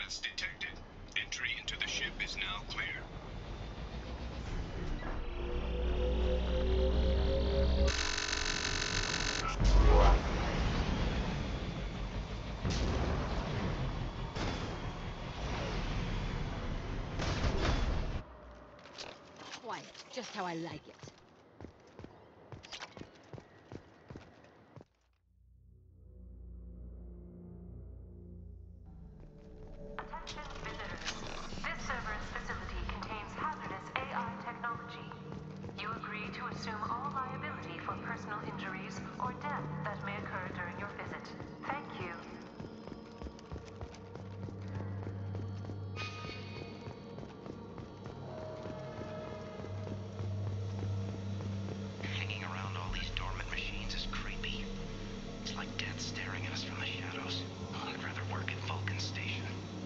Surveillance detected. Entry into the ship is now clear. Quiet, just how I like it. Attention visitors. This server's facility contains hazardous AI technology. You agree to assume all liability for personal injuries or death that may occur during your visit. Thank you. Hanging around all these dormant machines is creepy. It's like death staring at us from the shadows. I'd rather work at Vulcan Station.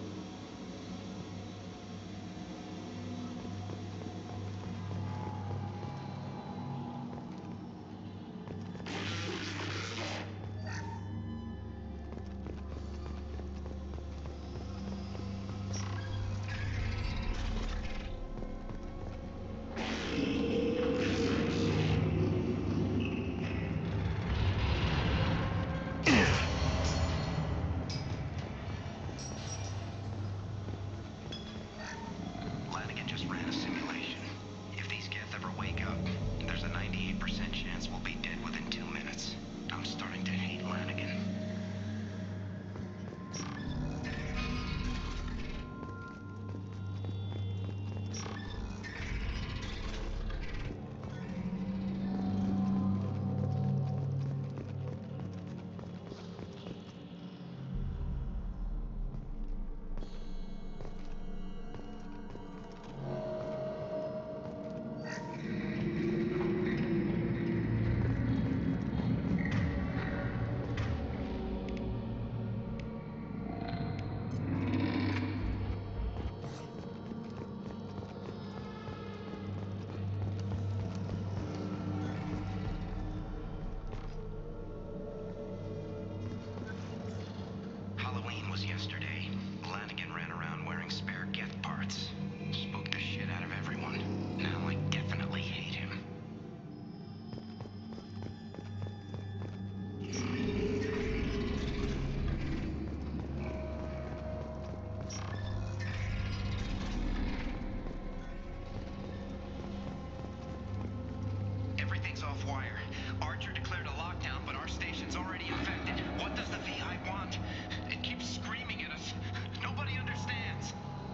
Lanigan just ran a simulation. If these Geth ever wake up, there's a 98% chance we'll be dead within 2 minutes. I'm starting to hate Lanigan. Halloween was yesterday. Lanigan ran around wearing spare Geth parts. Spooked the shit out of everyone. Now I definitely hate him. Everything's off wire. Archer declared a lockdown, but our station's already infected. What does the VI want? It keeps screaming at us. Nobody understands.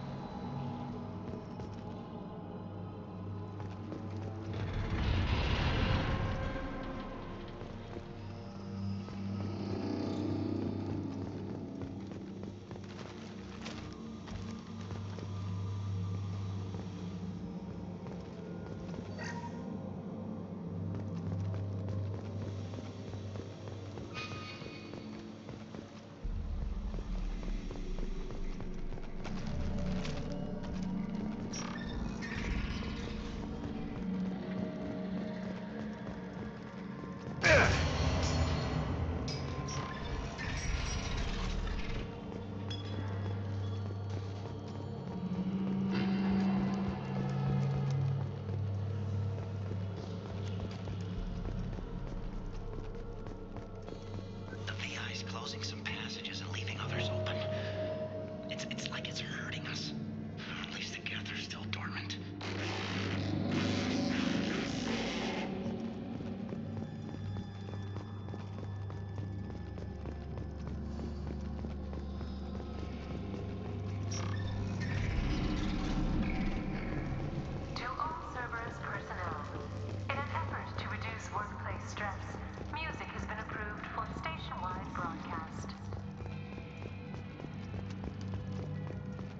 The VI's closing some passages and leaving others open. It's like it's hurting us. At least the Geth are still dormant. To all Cerberus personnel, in an effort to reduce workplace stress, music has been approved for station-wide broadcast.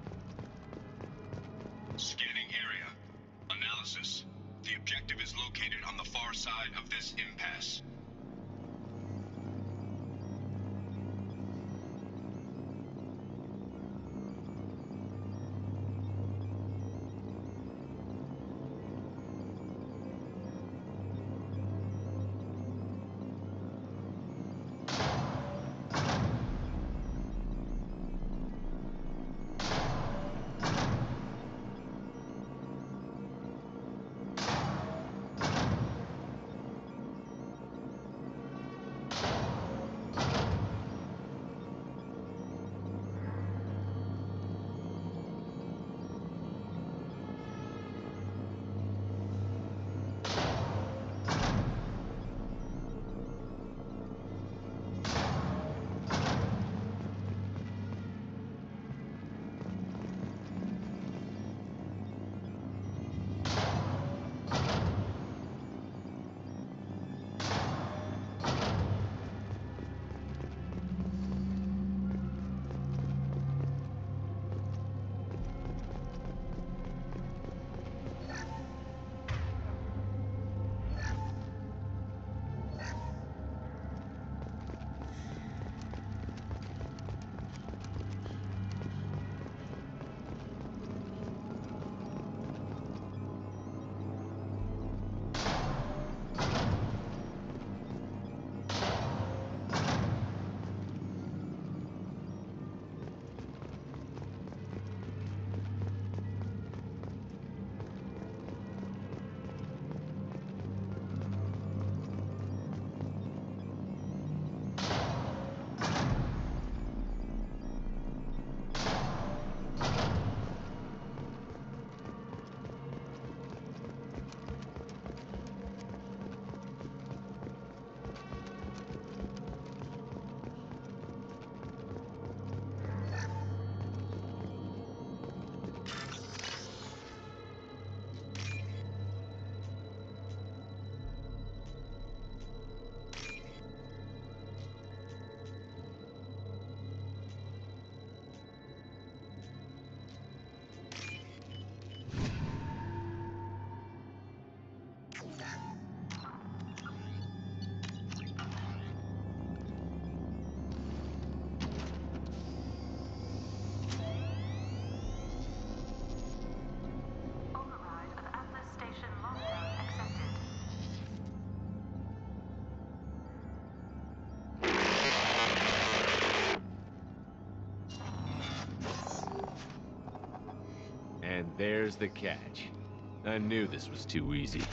And there's the catch. I knew this was too easy.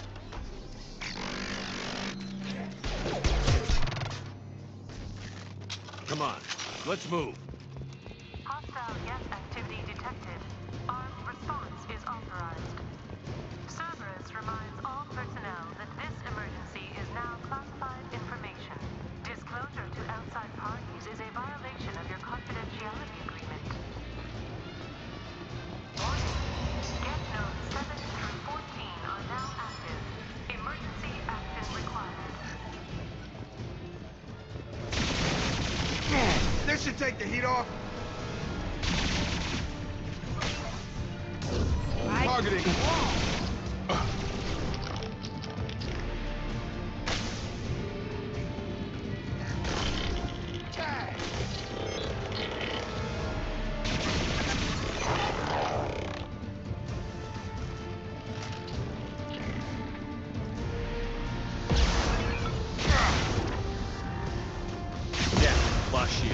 Come on, let's move. Hostile yes activity detected. Armed response is authorized. Cerberus reminds all personnel that this emergency is now classified information. Disclosure to outside parties is a violation of your confidentiality agreement. Warning. Get nodes 7 through 14 are now active. Emergency action required. This should take the heat off. Targeting. Yeah, lost shield.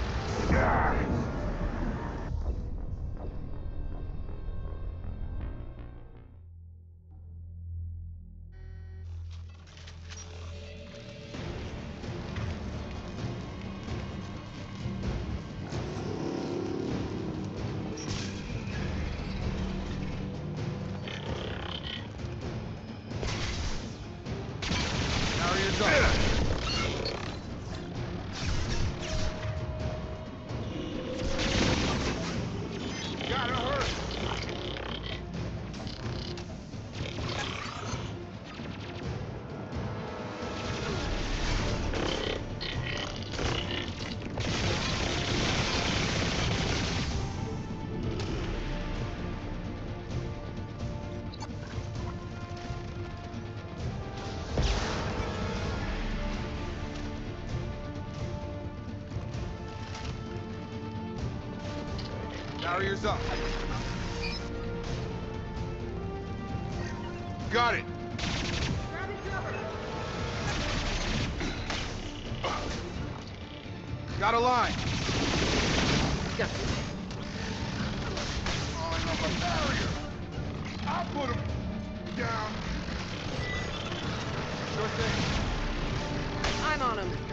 Barriers up. Gotta hurt. Barriers up. Got it. Got a line. Throwing up a barrier. I'll put him down. Sure thing. I'm on him.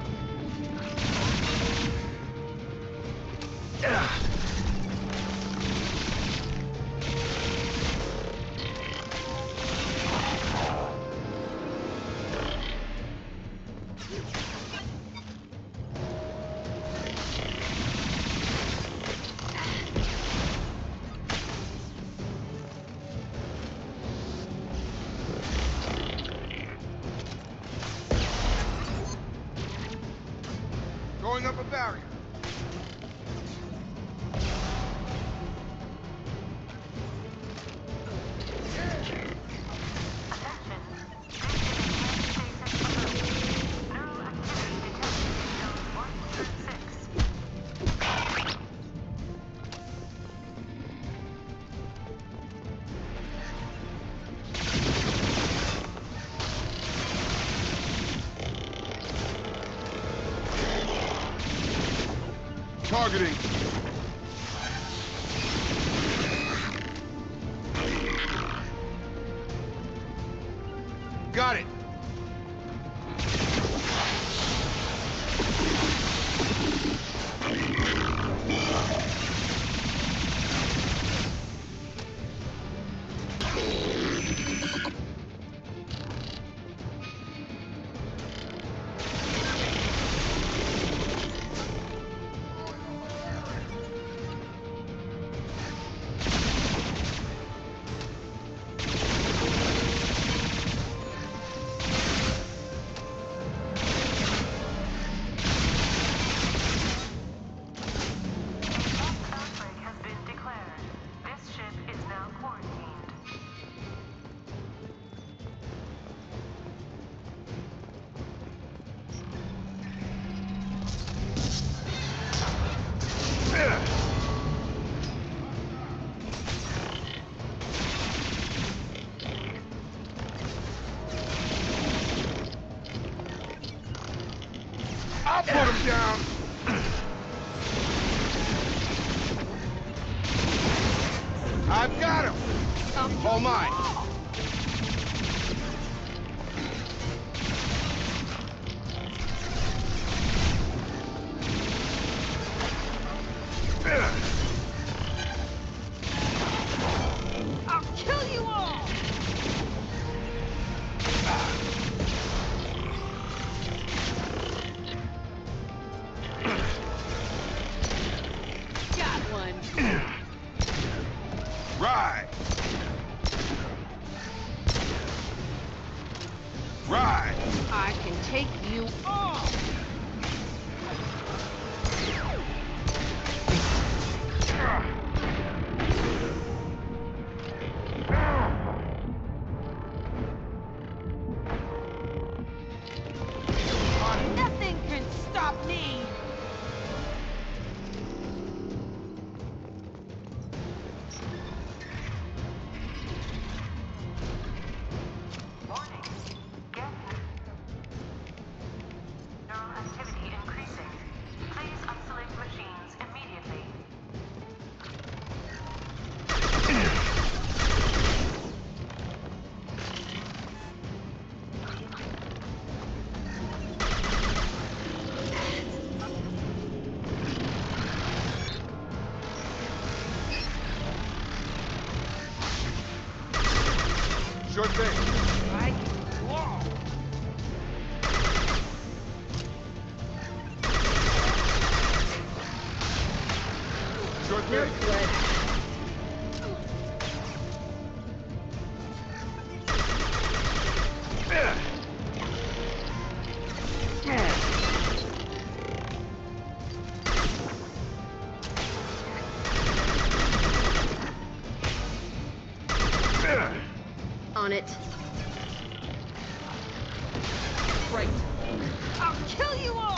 Going up a barrier. Attention. This is a test station alert. No activity detected in Zone 1 through 6. Targeting. Got it. Outbreak has been declared. This ship is now quarantined. I'll put him down. I've got him! All mine! I'll kill you all! Got one. Right! Right! I can take you all! Nothing can stop me! Warning. Get neural activity increasing. Please isolate machines immediately. Sure thing. Right? Whoa! Sure No thing. sweat. On it. Right. I'll kill you all!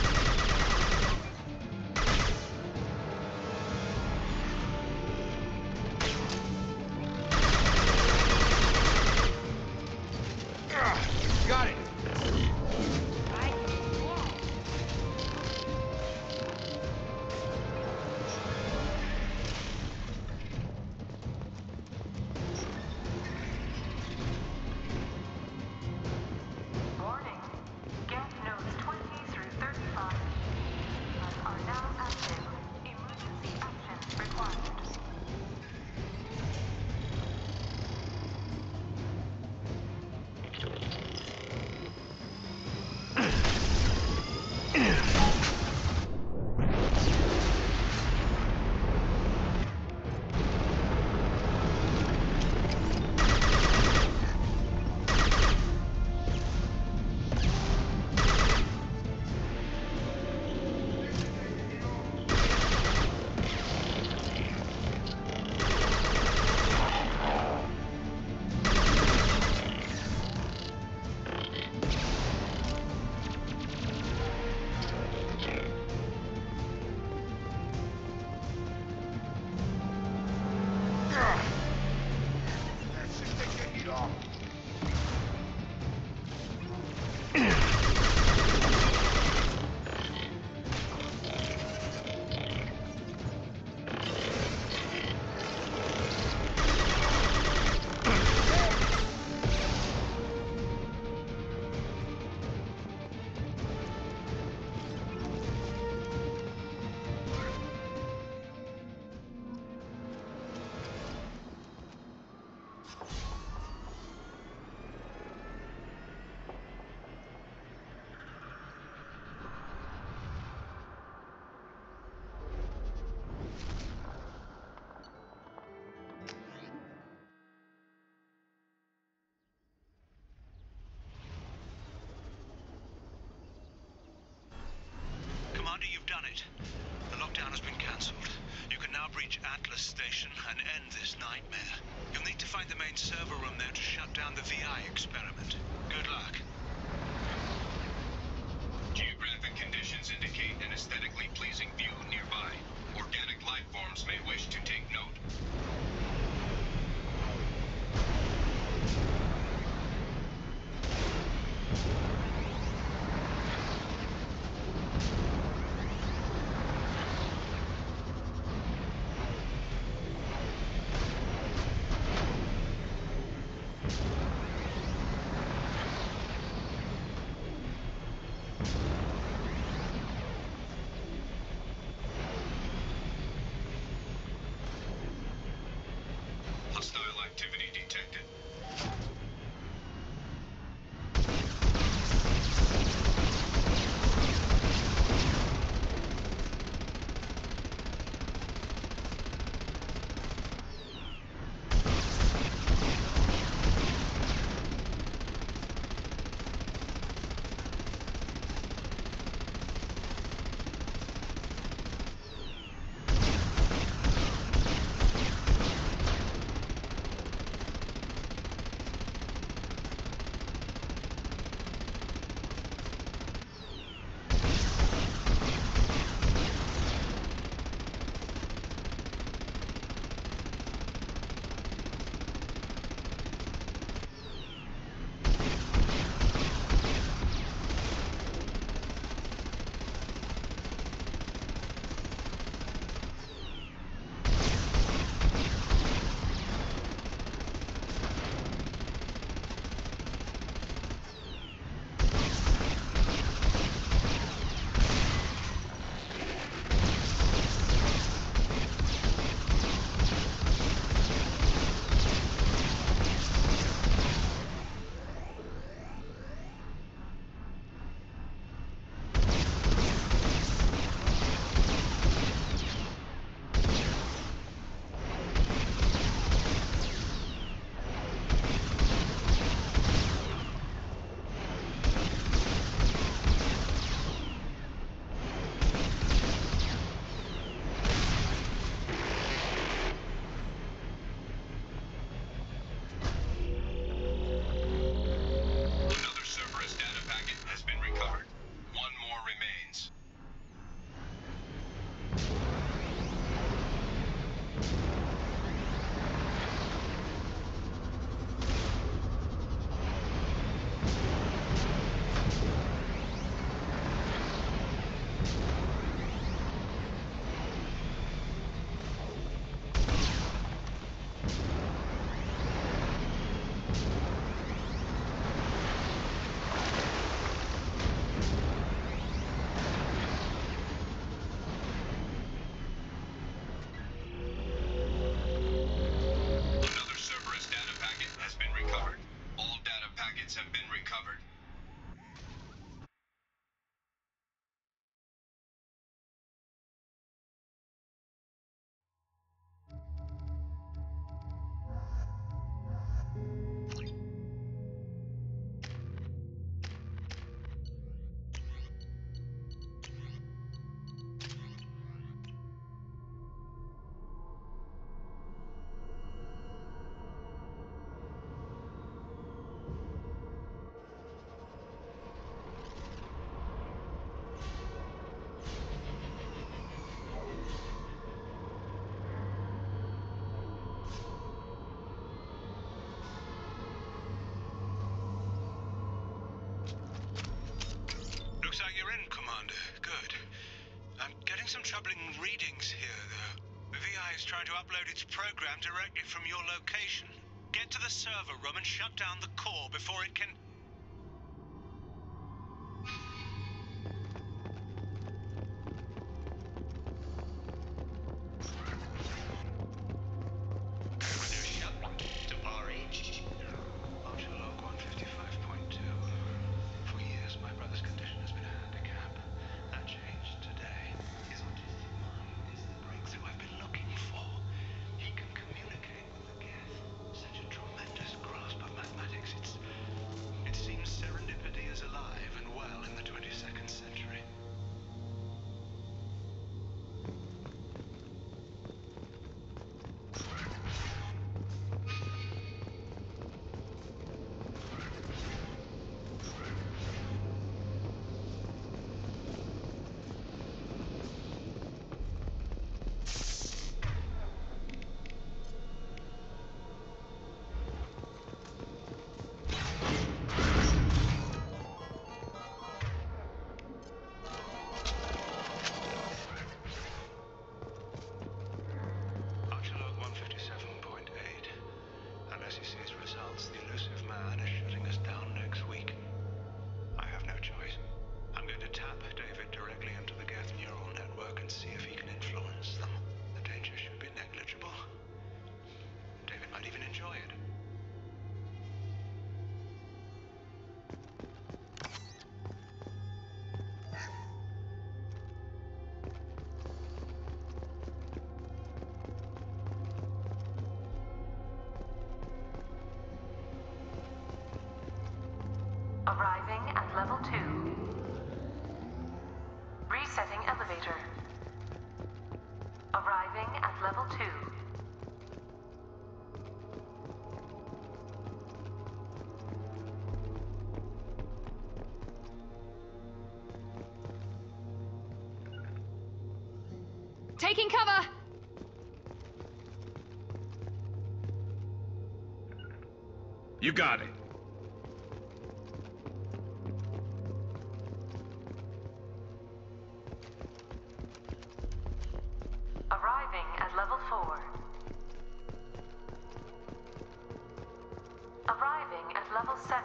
Got it! Right? Whoa! Warning. Get nodes 20 through 35 are now active. Emergency action required. That should take the heat off. Commander, you've done it. The lockdown has been cancelled. You can now breach Atlas Station and end this nightmare. You'll need to find the main server room there to shut down the VI experiment. Good luck. Geographic conditions indicate an aesthetically pleasing view nearby. Organic life forms may wish to take note. some troubling readings here, though. The VI is trying to upload its program directly from your location. Get to the server room and shut down the core before it can... Archerlog 155.2. For years, my brother's condition has been a handicap. That changed today. His autistic mind is the breakthrough I've been looking for. He can communicate with the Geth. Such a tremendous grasp of mathematics. It seems serendipity is alive and well in the 22nd century. Archerlog 157.8. Unless he sees results, the elusive man is shutting us down next week. I have no choice. I'm going to tap David directly into the Geth neural network and see if he can influence them. The danger should be negligible. David might even enjoy it. Arriving at level 2. Resetting elevator. Arriving at level 2. Taking cover! You got it. Arriving at level 4. Arriving at level 7.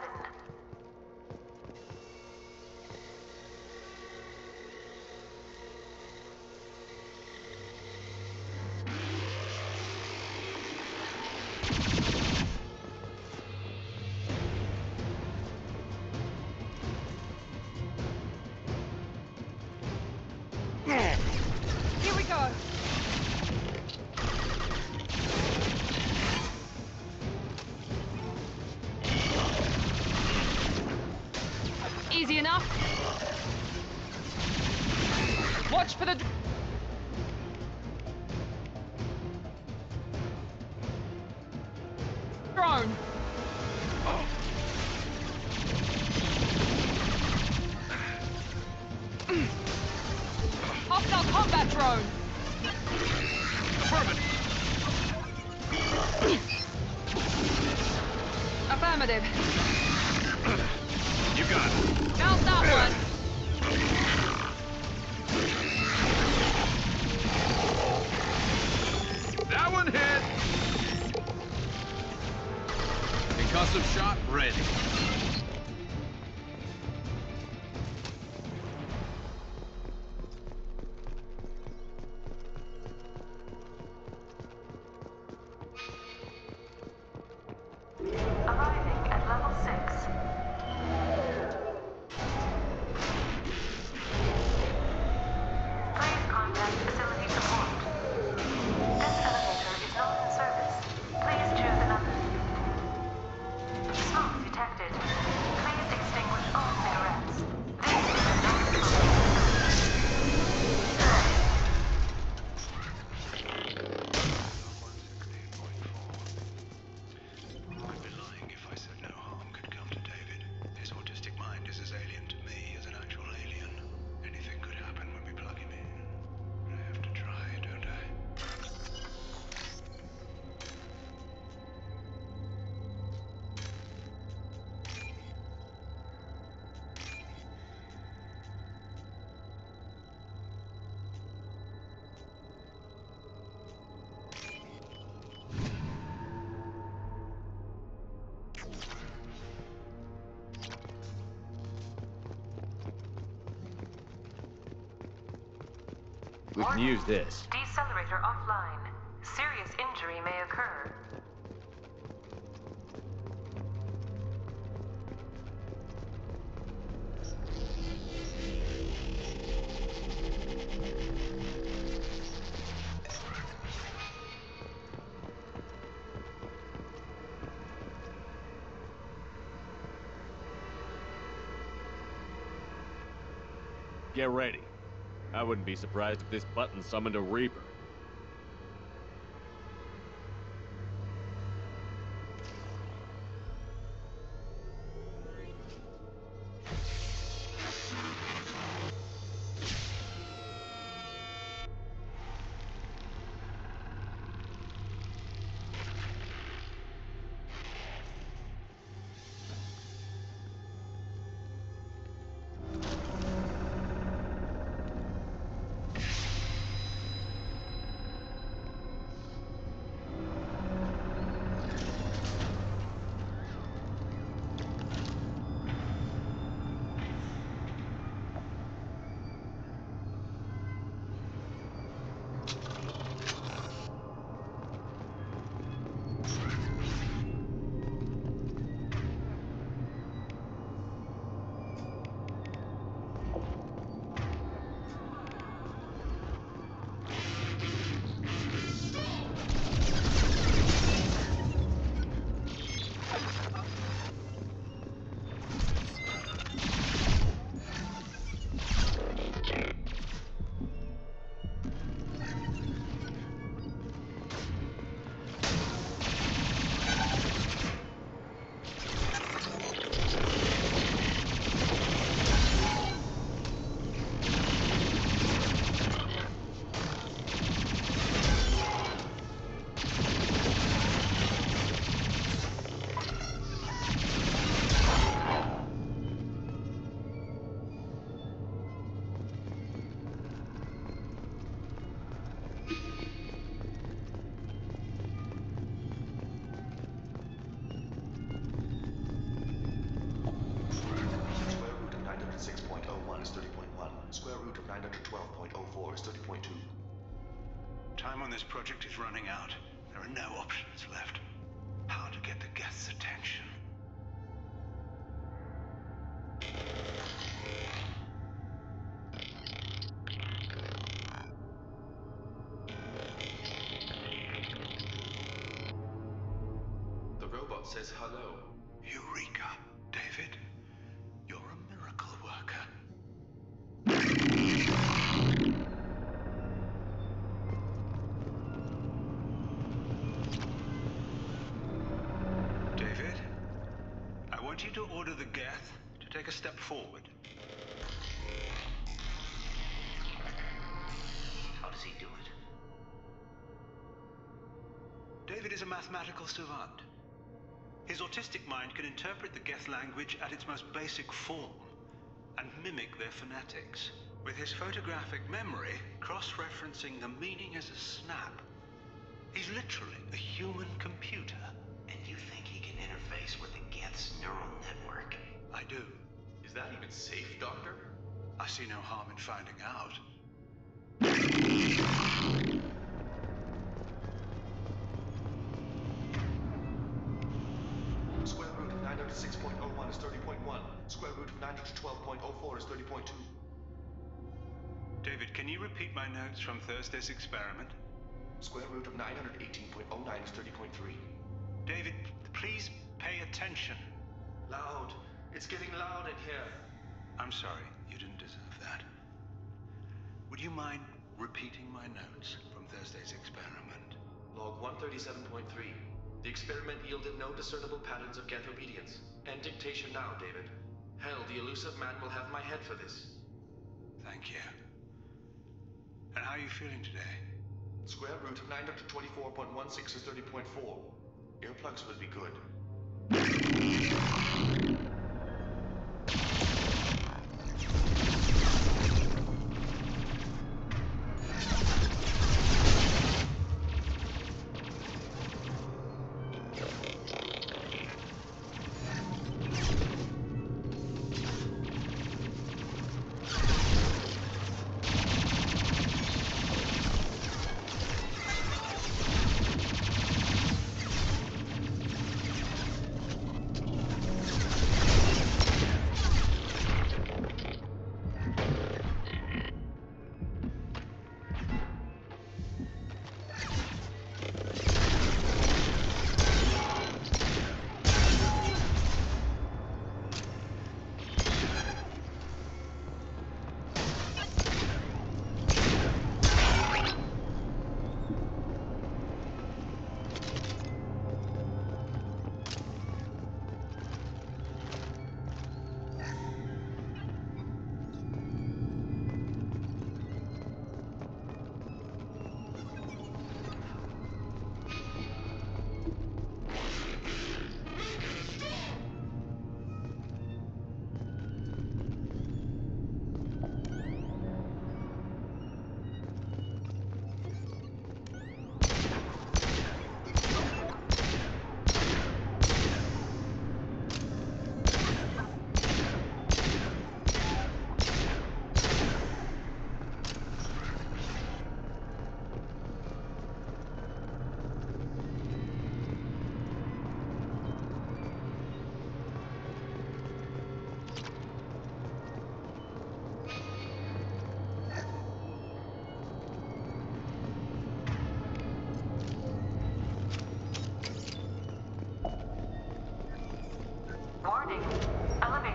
Here we go! Easy enough. Watch for the... drone! Hostile combat drone! Affirmative. You got it. How's that one? That one hit. Concussive shot ready. Arriving at level 6. Please contact facility support. This elevator is not in service. Please choose another. Smoke detected. We can use this. Decelerator offline. Serious injury may occur. Get ready. I wouldn't be surprised if this button summoned a Reaper. Time on this project is running out. There are no options left. How to get the guest's attention? The robot says hello. Eureka, David. You're a miracle worker. David, I want you to order the Geth to take a step forward. How does he do it? David is a mathematical savant. His autistic mind can interpret the Geth language at its most basic form and mimic their phonetics, with his photographic memory cross-referencing the meaning as a snap. He's literally a human computer. And you think he can interface with the Geth's neural network? I do. Is that even safe, Doctor? I see no harm in finding out. Square root of 906.01 is 30.1. Square root of 912.04 is 30.2. David, can you repeat my notes from Thursday's experiment? Square root of 918.09 is 30.3. David, please pay attention. Loud. It's getting loud in here. I'm sorry, you didn't deserve that. Would you mind repeating my notes from Thursday's experiment? Log 137.3. The experiment yielded no discernible patterns of Geth obedience. End dictation now, David. Hell, the elusive man will have my head for this. Thank you. And how are you feeling today? Square root of 924.16 is 30.4. Earplugs would be good.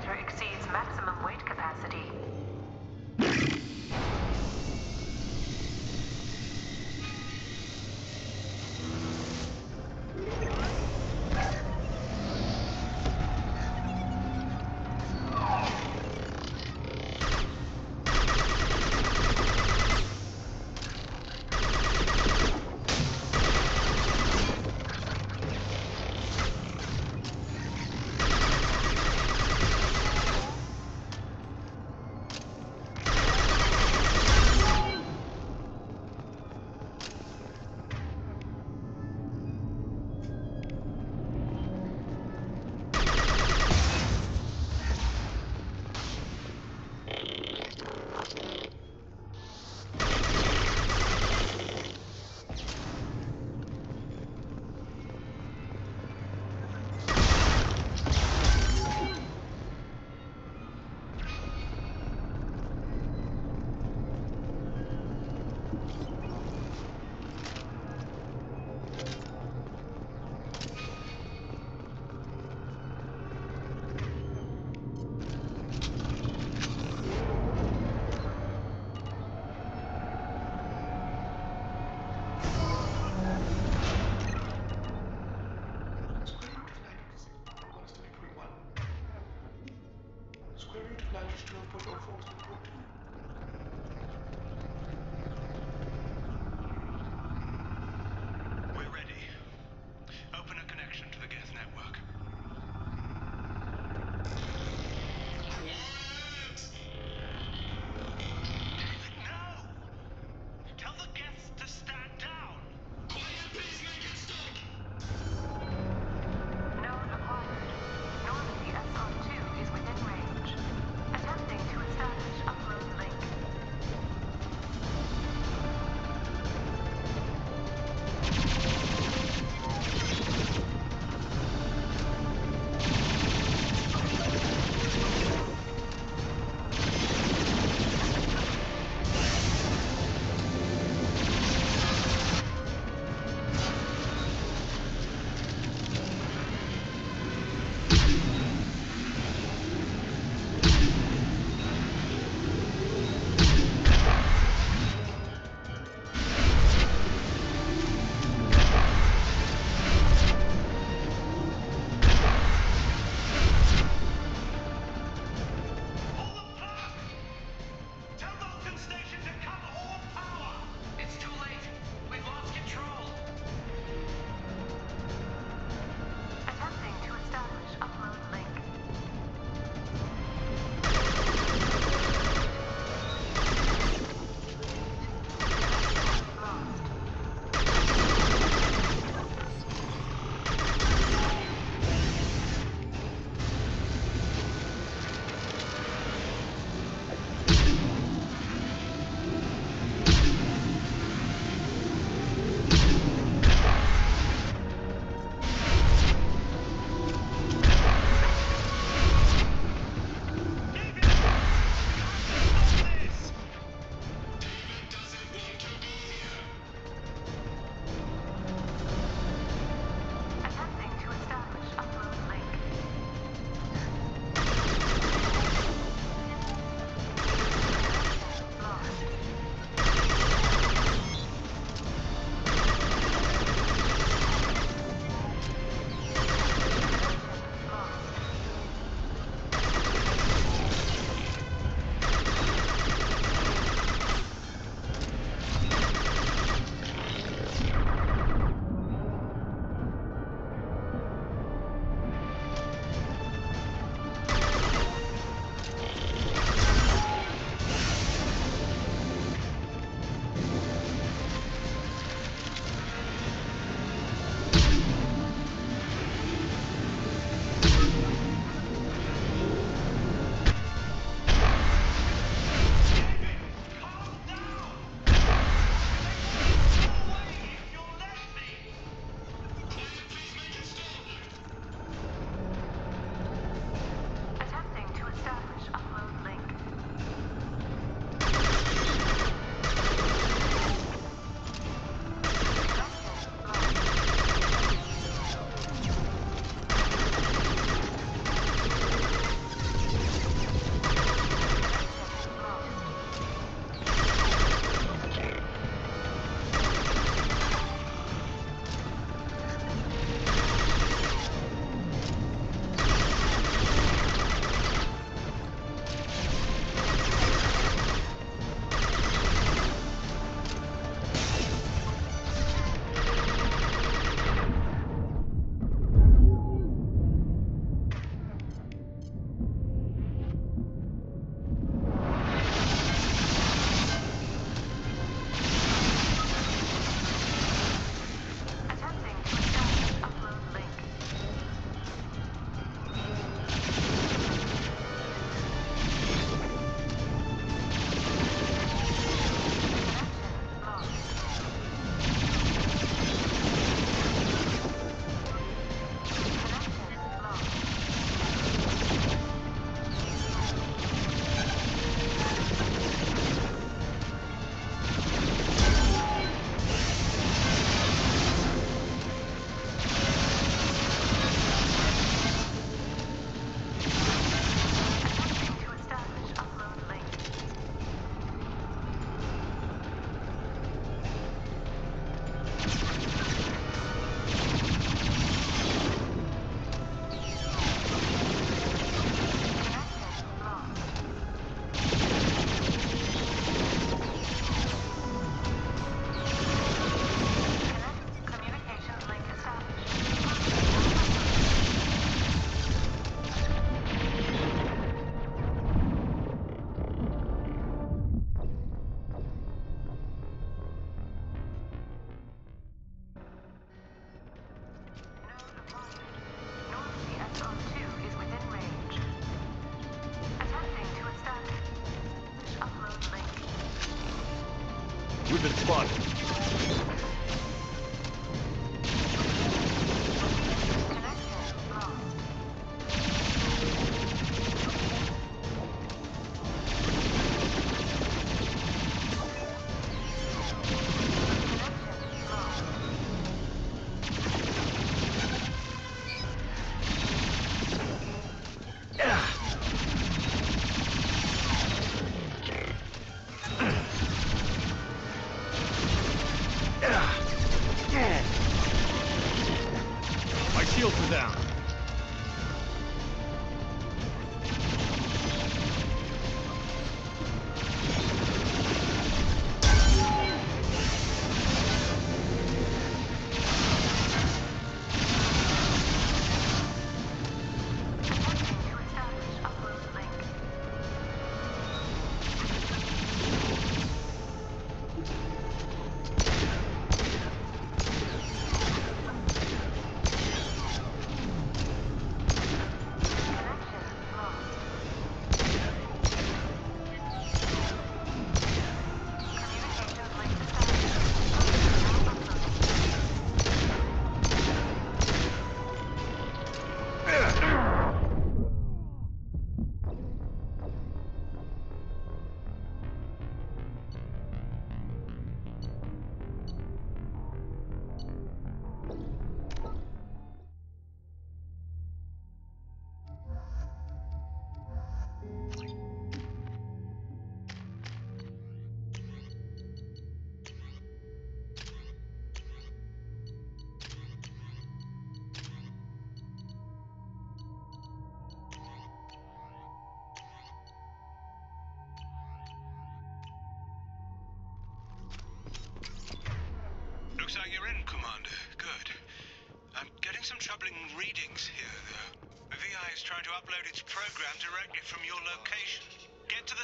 elevator exceeds maximum weight capacity. We've been spotted. My shields are down. Looks like you're in, Commander. Good. I'm getting some troubling readings here, though. The VI is trying to upload its program directly from your location. Get to the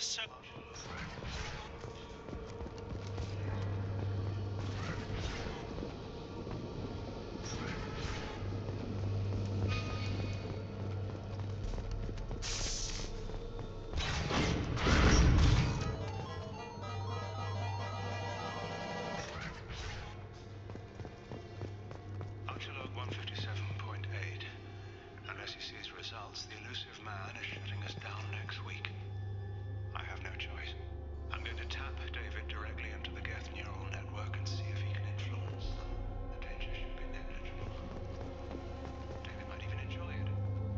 Archelog 157.8. Unless he sees results, the elusive man is shutting us down next week. I have no choice. I'm going to tap David directly into the Geth neural network and see if he can influence them. The danger should be negligible. David might even enjoy it.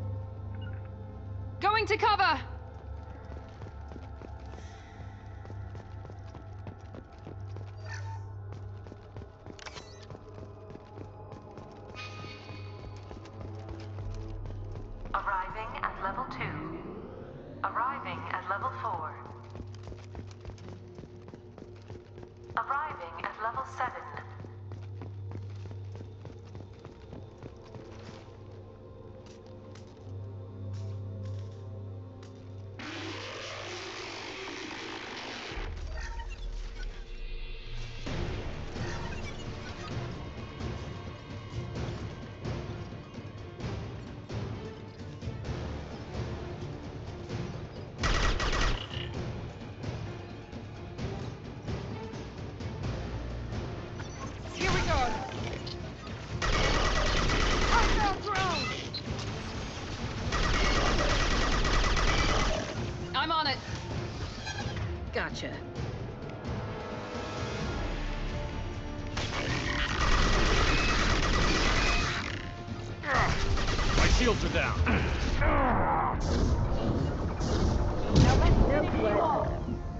Going to cover! Arriving at level 2. Arriving at level 4. Arriving at level 7. Here we go! Hostile drone! I'm on it. Gotcha. My shields are down. Now let's finish you off.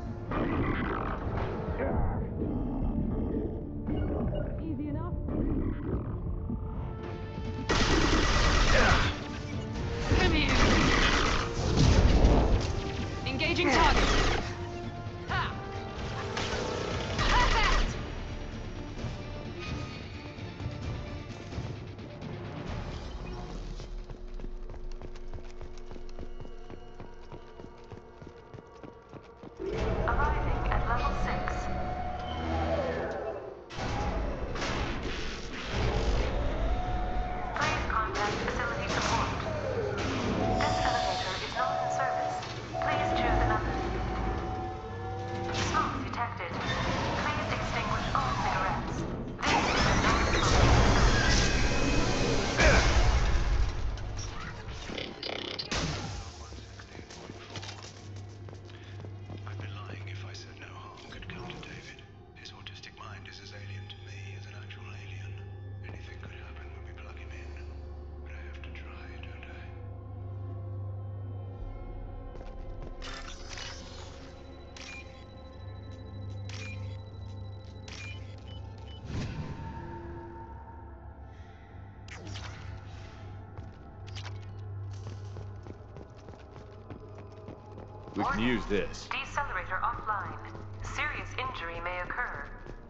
Easy enough. Come here. Engaging target. Ha! Perfect! We can use this. Decelerator offline. Serious injury may occur.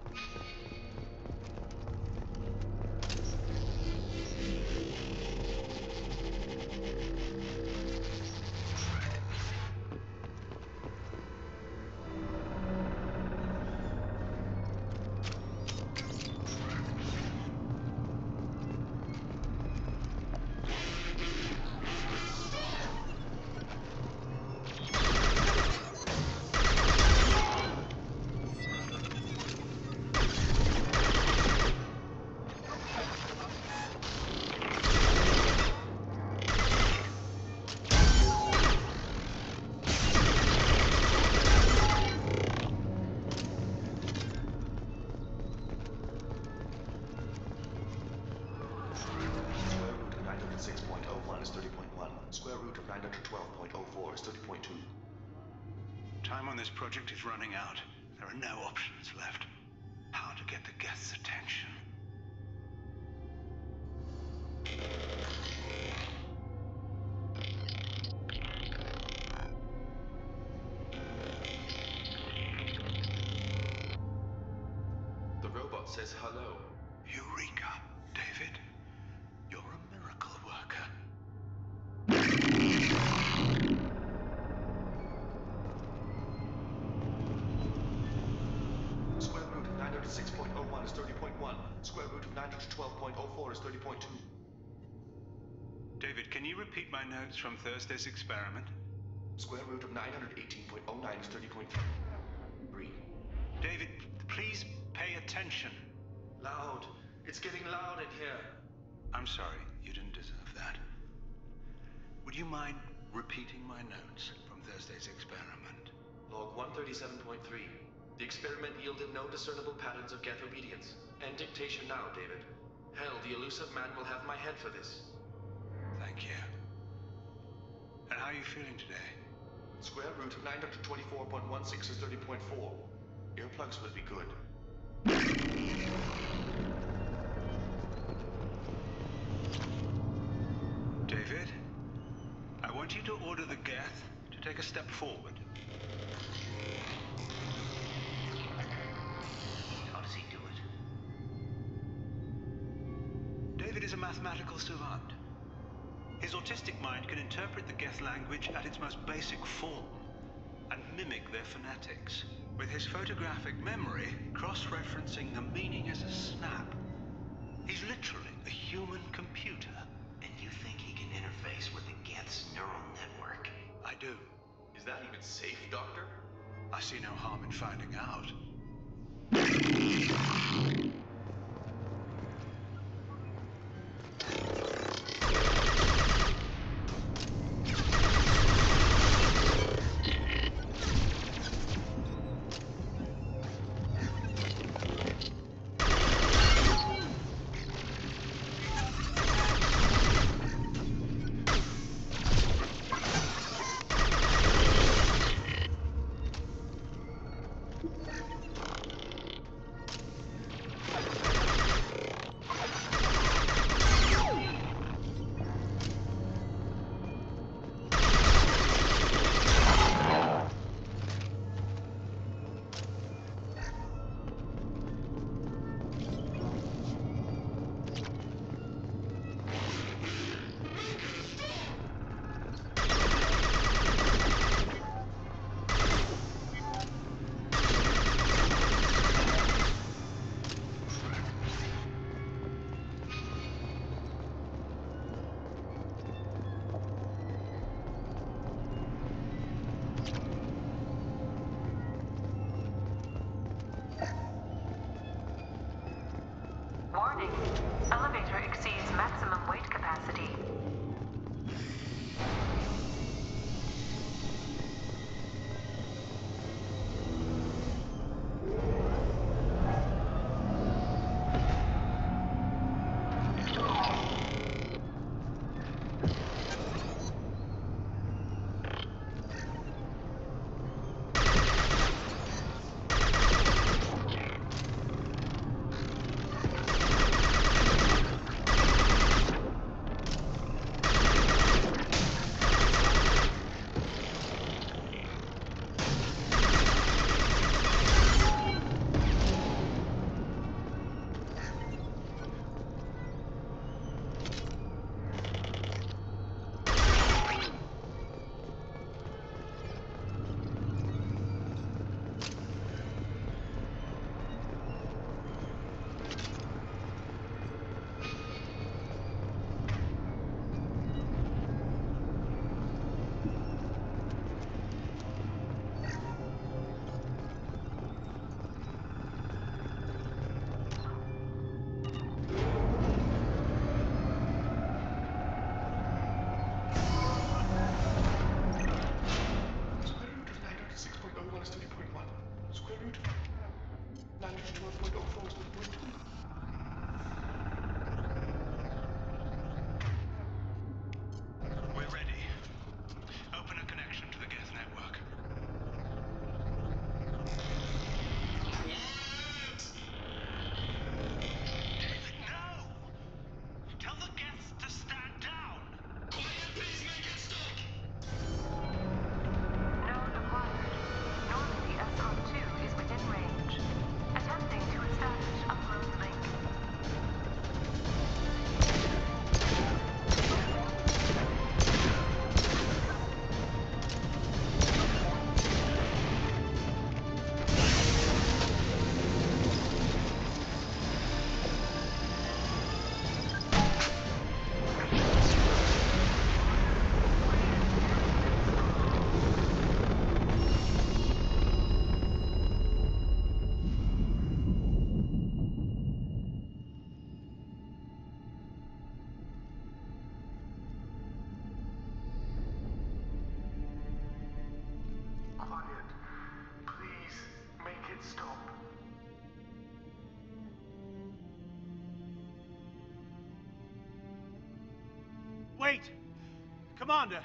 Time on this project is running out. There are no options left. How to get the Geth's attention? The robot says hello. Eureka, David. You're a miracle worker. Square root of 906.01 is 30.1. Square root of 912.04 is 30.2. David, can you repeat my notes from Thursday's experiment? Square root of 918.09 is 30.3. David, please pay attention. Loud. It's getting loud in here. I'm sorry, you didn't deserve that. Would you mind repeating my notes from Thursday's experiment? Log 137.3. The experiment yielded no discernible patterns of Geth obedience. End dictation now, David. Hell, the elusive man will have my head for this. Thank you. And how are you feeling today? Square root of 924.16 is 30.4. Earplugs would be good. David, I want you to order the Geth to take a step forward. How does he do it? David is a mathematical savant. His autistic mind can interpret the Geth language at its most basic form and mimic their phonetics, with his photographic memory cross-referencing the meaning as a snap. He's literally a human computer. And you think he can interface with the Geth's neural network? I do. Is that even safe, Doctor? I see no harm in finding out. Warning. Elevator exceeds maximum weight capacity. Wait! Commander!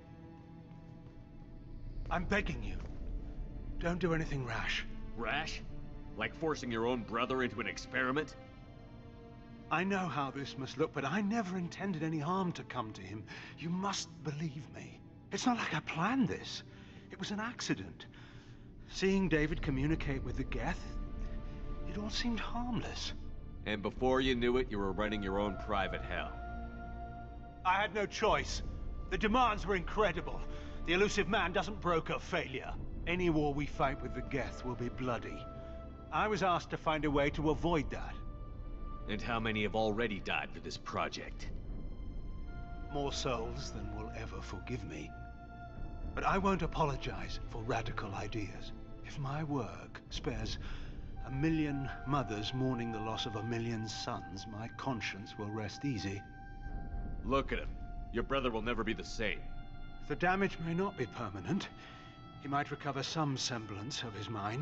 I'm begging you. Don't do anything rash. Rash? Like forcing your own brother into an experiment? I know how this must look, but I never intended any harm to come to him. You must believe me. It's not like I planned this. It was an accident. Seeing David communicate with the Geth, it all seemed harmless. And before you knew it, you were running your own private hell. I had no choice. The demands were incredible. The Illusive Man doesn't broker failure. Any war we fight with the Geth will be bloody. I was asked to find a way to avoid that. And how many have already died for this project? More souls than will ever forgive me. But I won't apologize for radical ideas. If my work spares 1 million mothers mourning the loss of 1 million sons, my conscience will rest easy. Look at him. Your brother will never be the same. The damage may not be permanent. He might recover some semblance of his mind.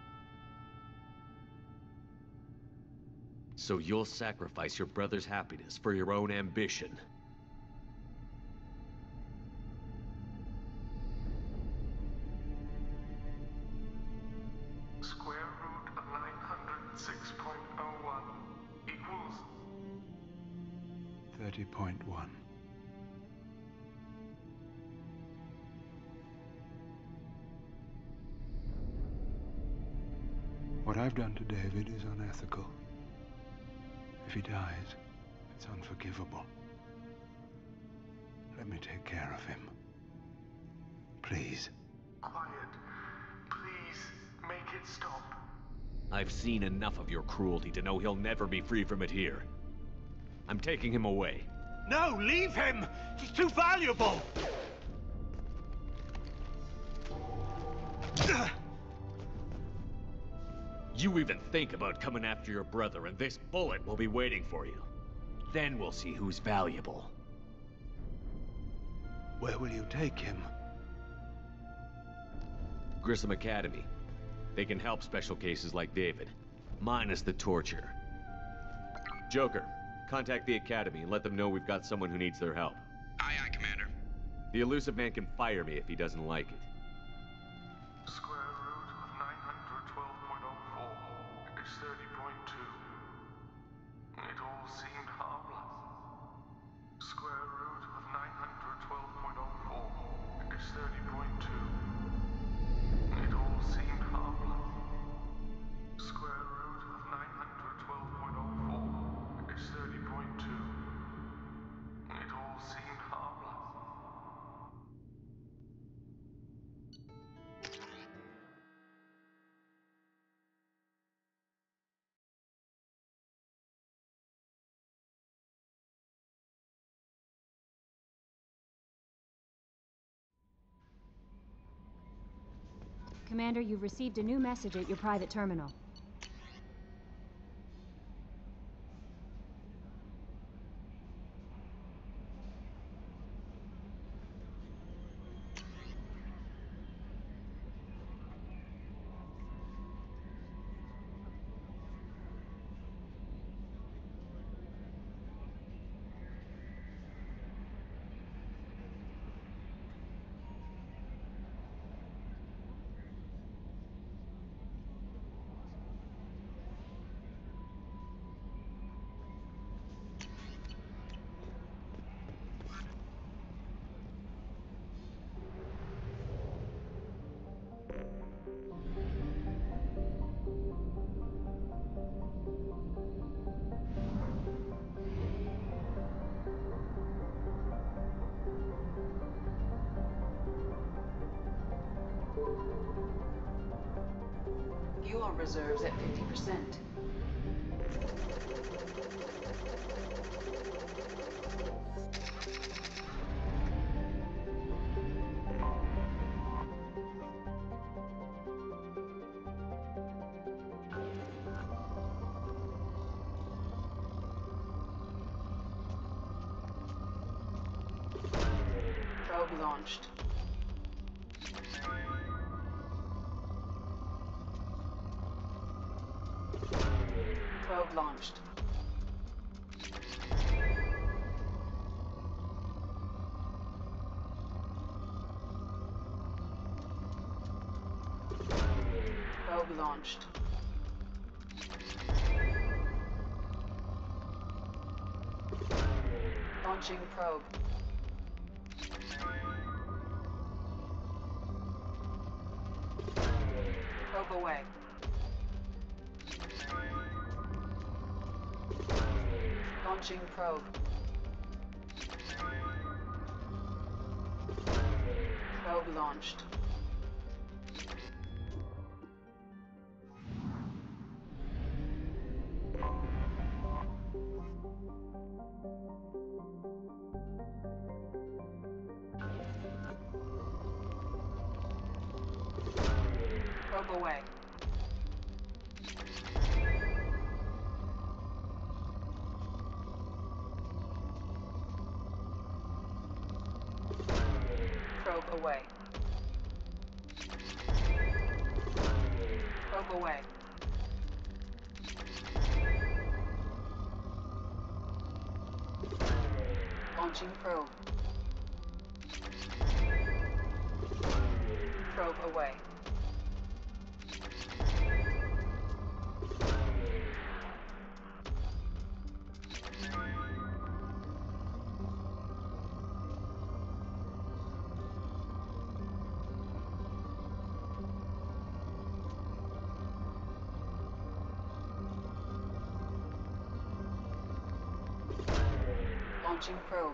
So you'll sacrifice your brother's happiness for your own ambition. Square root of 906.01 equals 30.1. What I've done to David is unethical. If he dies, it's unforgivable. Let me take care of him. Please. quiet. Please, make it stop. I've seen enough of your cruelty to know he'll never be free from it here. I'm taking him away. No, leave him! He's too valuable! You even think about coming after your brother, and this bullet will be waiting for you. Then we'll see who's valuable. Where will you take him? Grissom Academy. They can help special cases like David, minus the torture. Joker, contact the Academy and let them know we've got someone who needs their help. Aye, aye, Commander. The Illusive Man can fire me if he doesn't like it. Square root of 912.04 is 30.2. It all seemed harmless. Square root of 912.04 is 30.2. It all seemed harmless. Square root of 912.04 is 30.2. It all seemed harmless. Commander, you've received a new message at your private terminal. Fuel reserves at 50%. Probe launched. Probe launched. Probe launched. Launching probe. Probe away. Launching probe. Probe launched. Probe away. Probe away. Probe away. Launching probe. Probe away. Launching probe.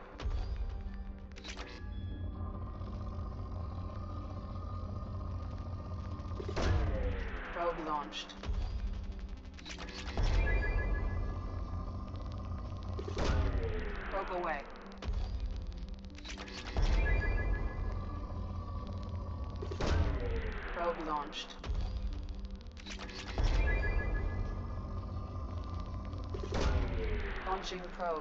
Probe launched. Probe away. Probe launched. Launching probe.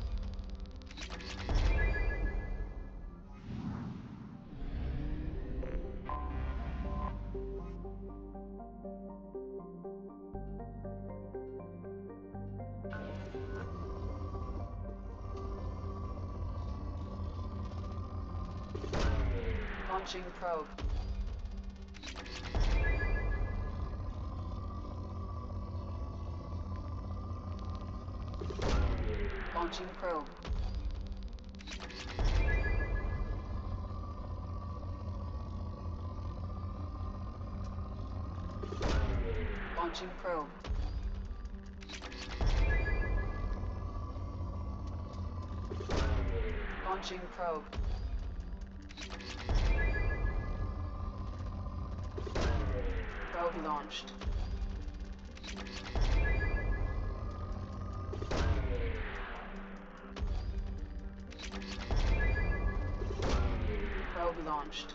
Launching probe. Launching probe. Launching probe. Launching probe. Probe launched. Probe launched.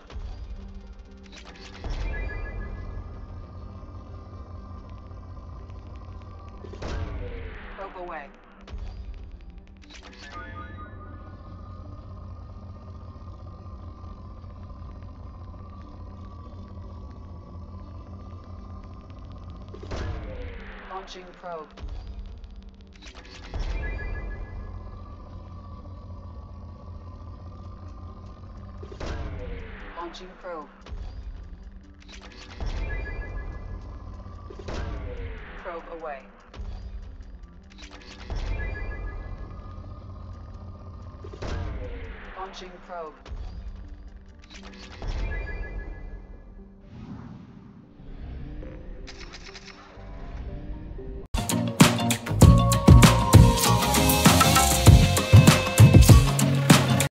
Probe away. Launching probe. Launching probe. Probe away. Launching probe.